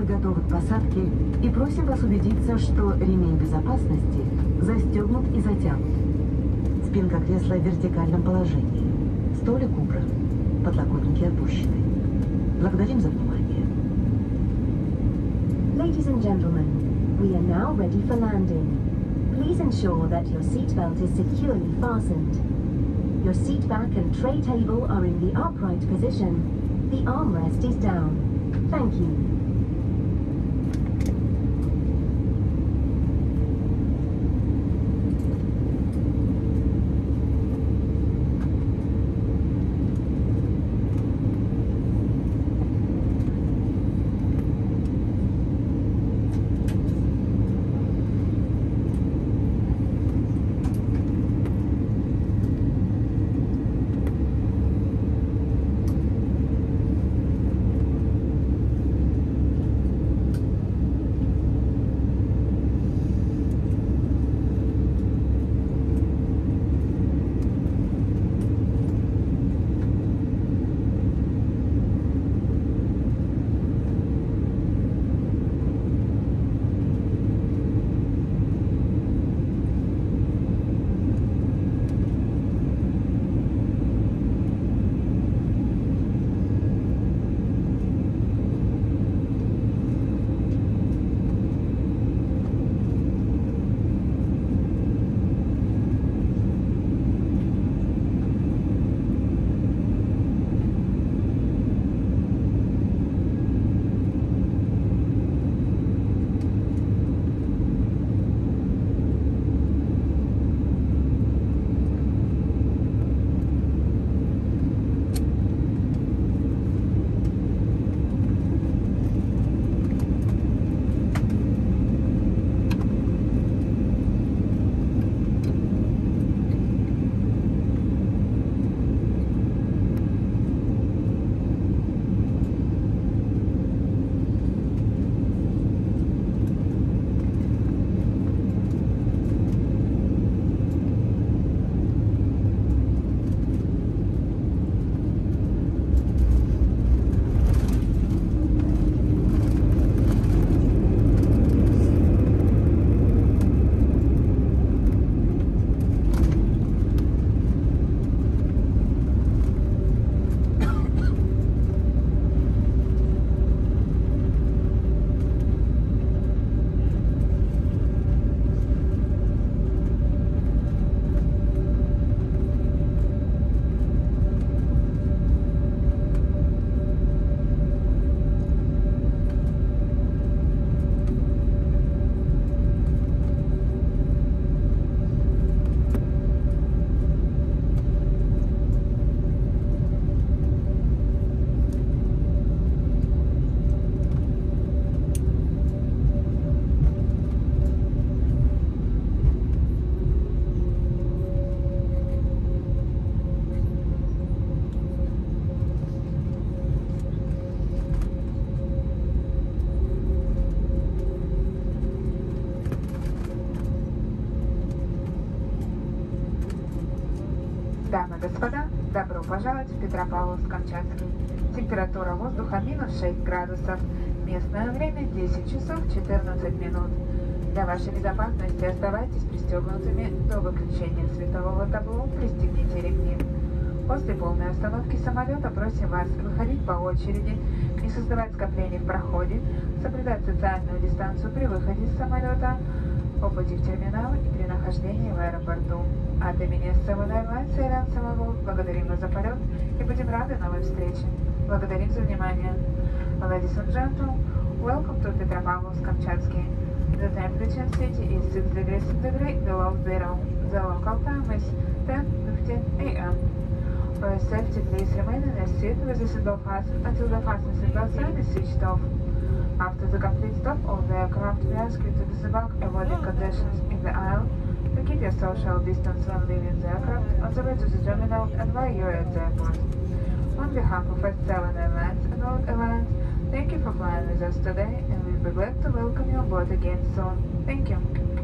вы готовы к посадке и просим вас убедиться, что ремень безопасности застегнут и затянут. Спинка кресла в вертикальном положении. Столик убран. Подлокотники опущены. Благодарим за внимание. Ladies and gentlemen, we are now ready for landing. Please ensure that your seatbelt is securely fastened. Your seat back and tray table are in the upright position. The armrest is down. Thank you. Дамы и господа, добро пожаловать в Petropavlovsk-Kamchatsky. Температура воздуха минус 6 градусов. Местное время 10 часов 14 минут. Для вашей безопасности оставайтесь пристегнутыми до выключения светового табло, пристегните ремни. После полной остановки самолета просим вас выходить по очереди, не создавать скоплений в проходе, соблюдать социальную дистанцию при выходе из самолета, по пути в терминал и при нахождении в аэропорту. От имени СМ Airlines и Алян самого благодарим вас за полет и будем рады новой встрече. Благодарим за внимание. Ladies and gentlemen, welcome to Petropavlovsk-Kamchatsky. The temperature in city is 6 degrees centigrade below zero. The local time is 10:15 a.m. For your safety, please remain in your seat with the seatbelt fastened until the fasten seatbelt sign is switched off. After the complete stop of the aircraft, we ask you to disembark avoiding conditions in the aisle, to keep your social distance when leaving the aircraft, on the way to the terminal and while you are at the airport. On behalf of S7 Airlines and all airlines, thank you for flying with us today, and we'll be glad to welcome you on board again soon. Thank you.